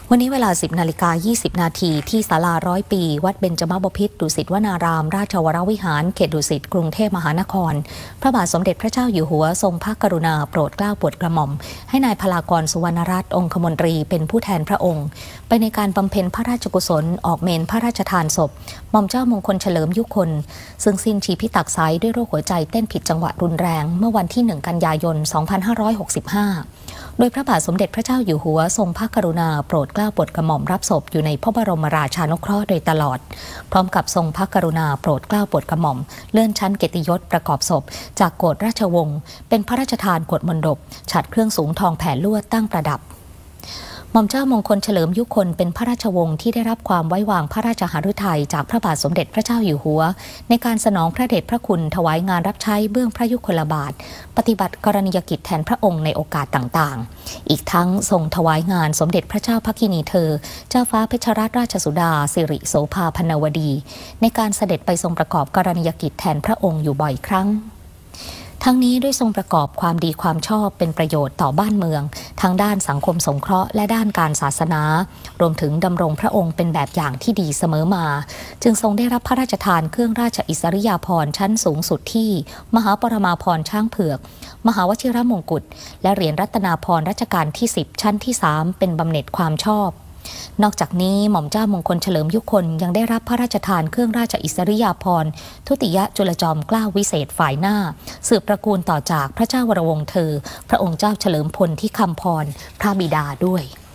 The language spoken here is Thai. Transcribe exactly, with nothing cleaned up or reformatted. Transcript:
วันนี้เวลา สิบนาฬิกายี่สิบนาทีที่ศาลาร้อยปีวัดเบญจมบพิตรดุสิตวนารามราชวรวิหารเขตดุสิตกรุงเทพมหานครพระบาทสมเด็จพระเจ้าอยู่หัวทรงพระกรุณาโปรดเกล้าโปรดกระหม่อมให้นายพลากรสุวรรณรัตน์องคมนตรีเป็นผู้แทนพระองค์ไปในการบำเพ็ญพระราชกุศลออกเมนพระราชทานศพหม่อมเจ้ามงคลเฉลิมยุคนซึ่งสิ้นชีพตักไซด้วยโรคหัวใจเต้นผิดจังหวะรุนแรงเมื่อวันที่หนึ่งกันยายนสองพันห้าร้อยหกสิบห้าโดยพระบาทสมเด็จพระเจ้าอยู่หัวทรงพระกรุณาโปรดเกล้าโปรดกระหม่อมรับศพอยู่ในพระบรมราชานุเคราะห์โดยตลอดพร้อมกับทรงพระกรุณาโปรดเกล้าโปรดกระหม่อมเลื่อนชั้นเกียรติยศประกอบศพจากโกศราชวงศ์เป็นพระราชทานกฎมณฑปฉัตรเครื่องสูงทองแผ่ลวดตั้งประดับหม่อมเจ้ามงคลเฉลิมยุคนเป็นพระราชวงศ์ที่ได้รับความไว้วางพระราชหฤทัยจากพระบาทสมเด็จพระเจ้าอยู่หัวในการสนองพระเดชพระคุณถวายงานรับใช้เบื้องพระยุคลบาทปฏิบัติกรณียกิจแทนพระองค์ในโอกาสต่างๆอีกทั้งทรงถวายงานสมเด็จพระเจ้าพระกินีเธอเจ้าฟ้าเพชรรัตนราชสุดาสิริโสภาพนวดีในการเสด็จไปทรงประกอบกรณียกิจแทนพระองค์อยู่บ่อยครั้งทั้งนี้ด้วยทรงประกอบความดีความชอบเป็นประโยชน์ต่อบ้านเมืองทั้งด้านสังคมสงเคราะห์และด้านการศาสนารวมถึงดำรงพระองค์เป็นแบบอย่างที่ดีเสมอมาจึงทรงได้รับพระราชทานเครื่องราชอิสริยาภรณ์ชั้นสูงสุดที่มหาปรมาภรณ์ช้างเผือกมหาวชิรมงกุฎและเหรียญรัตนาภรณ์รัชกาลที่สิบชั้นที่สามเป็นบำเหน็จความชอบนอกจากนี้หม่อมเจ้ามงคลเฉลิมยุคนยังได้รับพระราชทานเครื่องราชอิสริยาภรณ์ทุติยจุลจอมเกล้าวิเศษฝ่ายหน้าสืบตระกูลต่อจากพระเจ้าวรวงศ์เธอพระองค์เจ้าเฉลิมพลที่คำพรพระบิดาด้วย